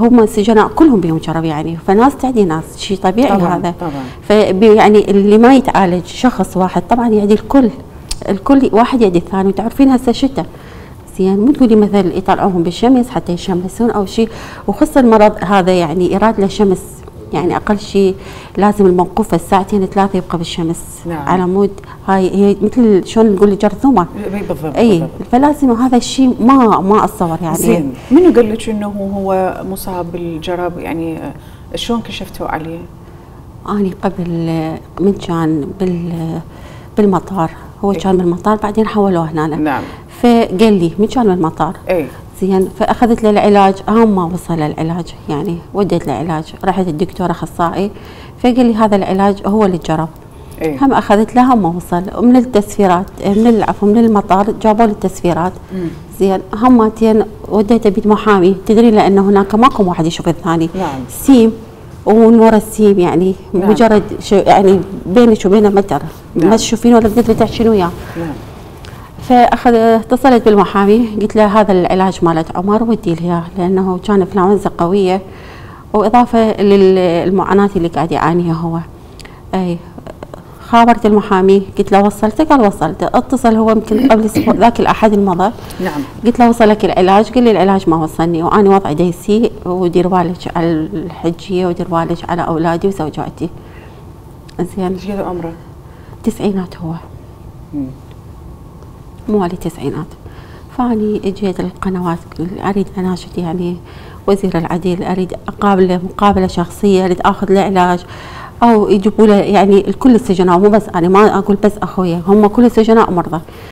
هم السجناء كلهم بيهم جرب يعني، فناس تعدي ناس، شيء طبيعي طبعًا هذا. طبعًا. يعني اللي ما يتعالج شخص واحد طبعا يعدي الكل واحد يعدي الثاني. وتعرفين هسه شتاء زين، مو تقولي مثلا يطلعوهم بالشمس حتى يشمسون او شيء، وخص المرض هذا يعني يراد له شمس، يعني اقل شيء لازم الموقوفه ساعتين 3 يبقى بالشمس. نعم. على مود هي مثل شلون نقول جرثومه. بالضبط. اي فلازم هذا الشيء ما اتصور يعني. زين، منو قال لك انه هو مصاب بالجرب يعني؟ شلون كشفتوا عليه؟ اني قبل من كان بالمطار، هو كان بالمطار بعدين حولوه هنا. نعم. فقال لي من كان بالمطار. اي زين، فاخذت له العلاج، ما وصل العلاج يعني، وديت له علاج، رحت الدكتور اخصائي فقال لي هذا العلاج هو اللي جرب. هم اخذت له ما وصل، ومن التسفيرات من المطار جابوا لي التسفيرات. زين، همتين وديته بيد محامي، تدري لانه هناك ماكو واحد يشوف الثاني. نعم. سيم ونور السيم يعني. نعم. مجرد يعني بينك وبينه متر. نعم. ما تشوفين ولا تقدري تحكين وياه. نعم. اتصلت بالمحامي قلت له هذا العلاج مالت عمر ودي له اياه، لانه كان انفلونزا قويه واضافه للمعاناه اللي قاعد يعانيها هو. اي خابرت المحامي قلت له وصلته؟ قال وصلته. اتصل هو يمكن قبل اسبوع ذاك الاحد المضى. نعم. قلت له وصلك العلاج؟ قال لي العلاج ما وصلني وانا وضعي يسيء، ودير بالك على الحجيه ودير بالك على اولادي وزوجاتي. زين. ايش قد عمره؟ تسعينات هو. مواليد التسعينات. فاني اجيت القنوات اريد اناشد يعني وزير العدل، اريد اقابله مقابله شخصيه، اريد اخذ له علاج او يجيبوا له يعني الكل السجناء، مو بس انا، ما اقول بس اخويا، هم كل السجناء مرضى.